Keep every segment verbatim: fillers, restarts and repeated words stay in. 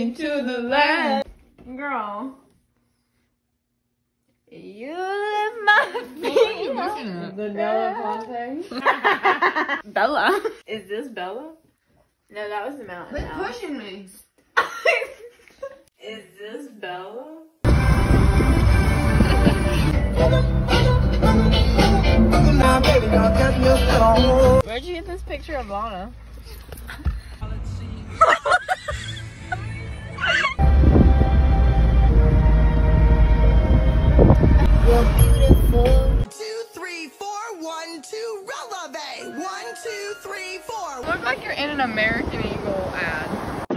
me to the land. Girl. You lift my feet. The Bella Fonte. Bella. Is this Bella? No, that was the mountain. Quit pushing me. Is this Bella? Where'd you get this picture of Lana? You're beautiful. Two, three, four, one, two, releve. One, two, three, four. You look like you're in an American Eagle ad.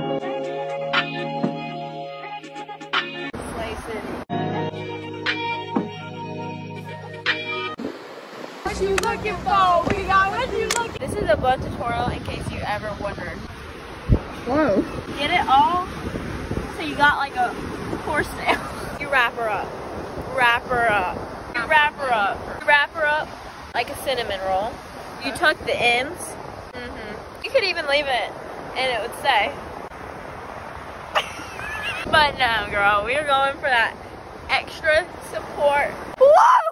What you looking for? We got what you looking. This is a bun tutorial in case you ever wondered. Whoa. Get it all so you got like a horse tail. You wrap her up. Wrap her up. You wrap her up. You wrap her up like a cinnamon roll. You tuck the ends. Mm-hmm. You could even leave it and it would stay. But no, girl, we are going for that extra support. Whoa!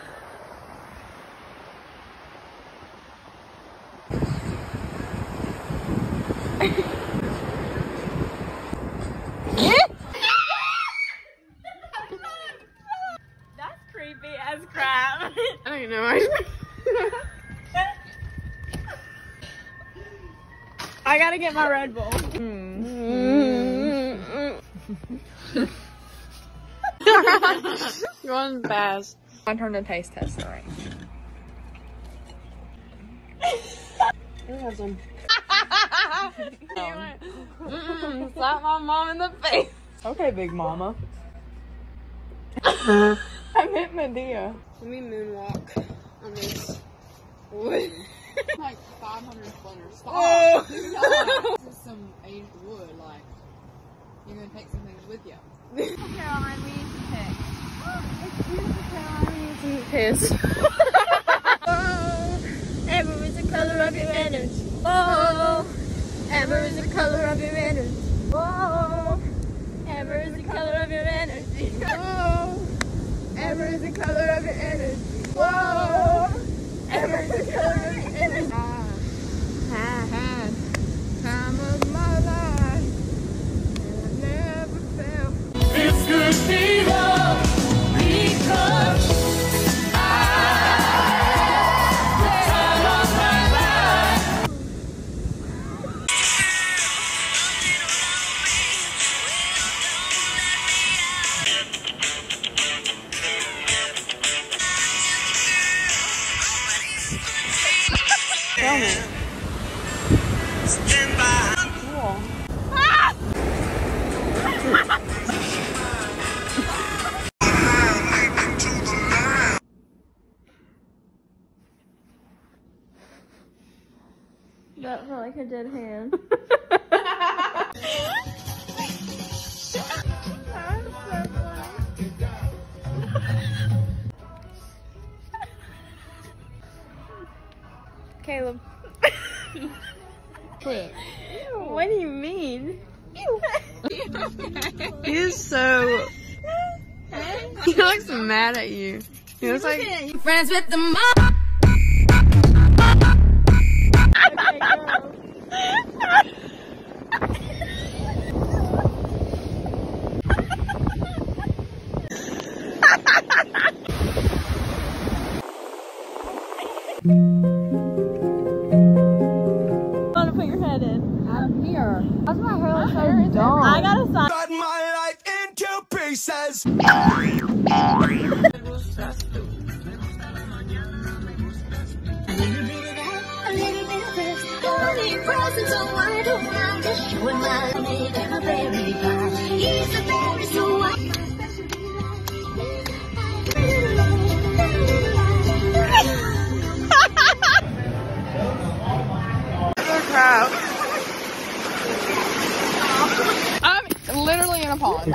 That's creepy as crap. I don't know. I gotta get my Red Bull. You're on fast. My turn to taste test the right. Some. Mm-mm, slap my mom in the face. Okay, Big Mama. I meant Medea. Let me moonwalk on this wood. Like five hundred splinters. Stop. Oh. This is some aged wood. Like, you're gonna take some things with you. Caroline, we need to pick. It's beautiful, Caroline. We need to piss. Amber is the color of your innards. Whoa. Amber is the color of your innards. Whoa. Amber is the color of your energy. Whoa. Amber is the color of your energy. Whoa. Amber is the color of your energy. Had time of my life, and I never felt. It's good fever because I the time of my life. Tell me. Stand by. Cool. That felt like a dead hand. Caleb. Quit. What do you mean? He's so. He looks mad at you. He looks like Friends with the mom. Okay, girl. Want to put your head in? I'm here. How's my hair look so dumb? I gotta stop. Cut my life into pieces. Crap. I'm literally in a pond.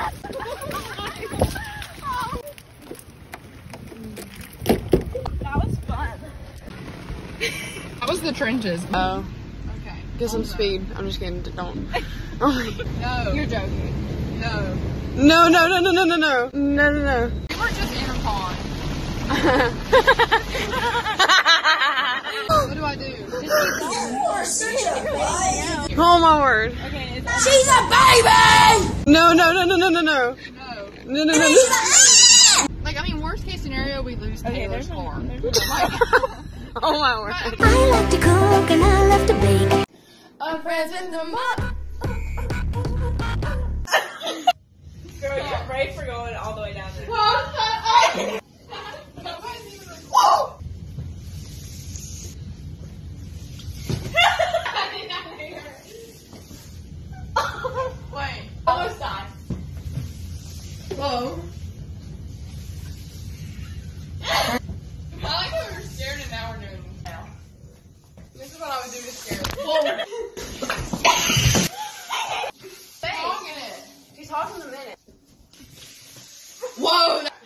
That was fun. That was the trenches. Oh. Okay. Get some speed. I'm just kidding. Don't. Oh my. No. You're joking. No. No, no, no, no, no, no, no. No, no, no. We were just in a pond. What do I do? Oh my word. Okay, it's She's a baby! No, no, no, no, no, no, no. no. No, no, no, no. Like, I mean, worst case scenario, we lose Taylor's car. Oh my word. I like to cook and I love to bake. I'm friends with the mom. Girl, you're brave for going all the way down there. Wait. Almost died. Whoa. I like how we were scared and now we're doing this now. This is what I would do to scare them. Talking it. She's talking a minute. Whoa. That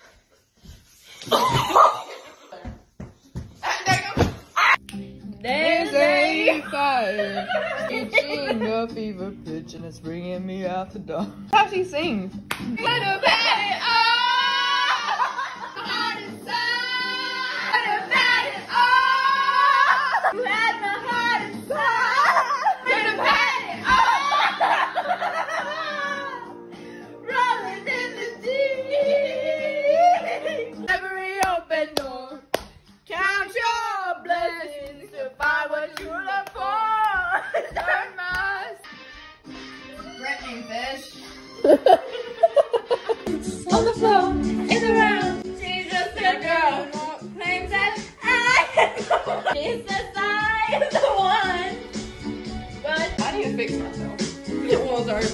There's a fire. Reaching a fever pitch and it's bringing me out the door. How she sings. Could have had it all. Heart inside. Could have had it all. You had my heart inside. Could have had it all. Rolling in the deep. Every open door. Count your blessings to find what you look for. Turn my Threatening fish. on the floor, in the round. She's just a girl who claims that I am the one. She says I am the one. But I need to fix myself. It was our.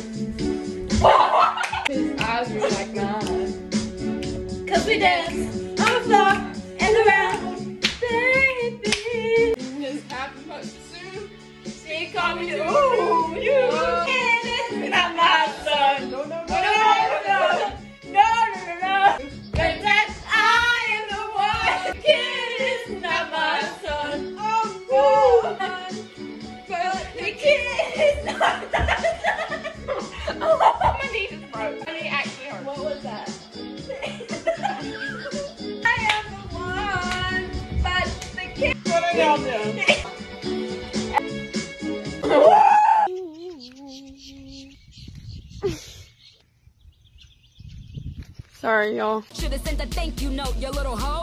His eyes were like mine. cause we dance on the floor and around, baby. Just happened much soon. She called me, ooh, you. And it's not my son. No, no, no. No, no, no, no, no, no, no. But that I am the one. The kid is not my son. Oh, God. But the kid is not my son. Oh, my knee just broke. My knee actually hurt. What was that? I am the one. But the kid. What are y'all doing? Sorry, y'all. Should have sent a thank you note, you little hoe.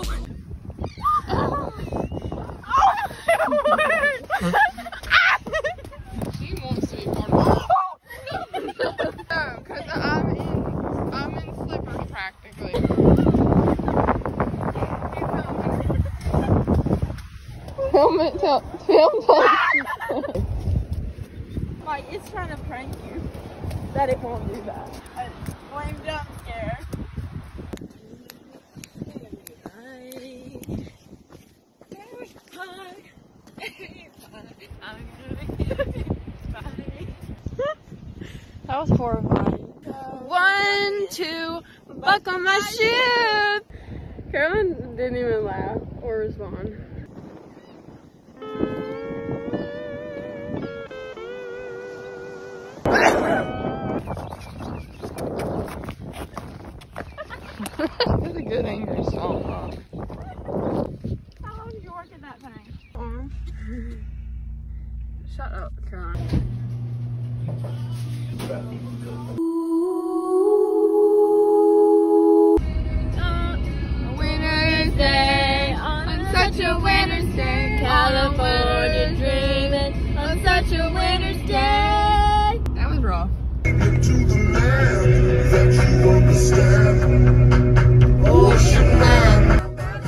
She wants to be part of it. No, because I'm in, I'm in slippers practically. Film it, tell, film it. Like, it's trying to prank you. That it won't do that. A lame jump scare. That was horrifying. One, two, buckle my shoe. Carolyn didn't even laugh or respond. It's a good angry song, huh? How long did you work at that thing? Um, shut up, Caroline. Winter's Day, on such a winter's day, California dreaming, on such a winter's day. That was rough. To the land that you understand. Ocean man.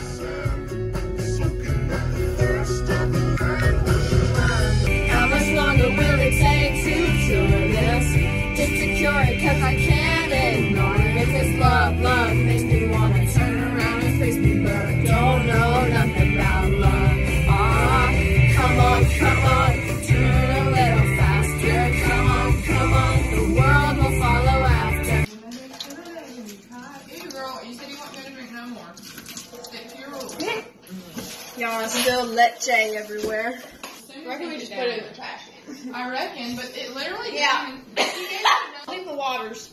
Soaking up the thirst of the land. How much longer will it take to cure this? Just to cure it, cause I can't ignore it. It's this love, love makes me wanna turn around and face me, but I don't know nothing about love. Ah, come on, come on, turn a little faster. Come on, come on, the world will follow after. Hey girl, you said you weren't gonna drink no more. Stick to your rules. Y'all, still leche everywhere. Why can't we just put it in the trash can? I reckon, but it literally Yeah. didn't even, you gave it Leave the waters.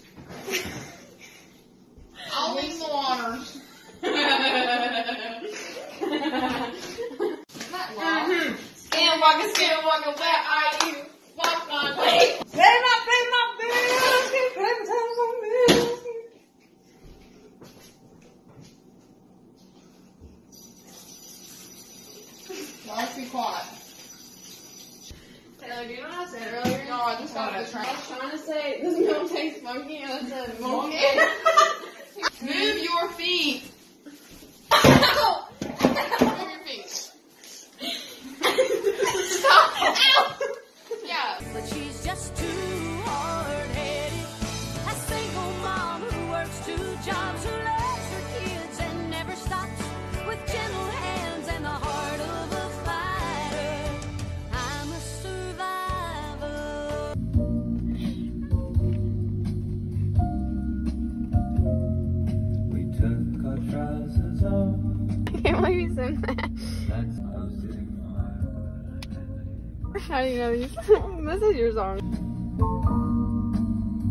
I'll leave the waters. Not long. Skin walking, skin walking, where are you? Walk on way. Pay my, pay my bills. Pay my bills. Let's be quiet. Taylor, do you know what I said earlier? No, I just got the train. I was trying to say, this milk tastes funky, and I said, monkey. Move your feet. Move your feet. Stop. Ow. Yeah. But she's just too hard-headed. A single mom who works two jobs, who loves her kids and never stops, with gentle hands and the heart of a fighter. I'm a survivor. We took our trousers off. I can't believe you said that. That's posting my How do you know these? This is your song.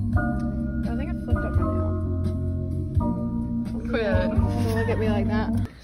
I think I flipped up my nail. Quit. Don't look at me like that.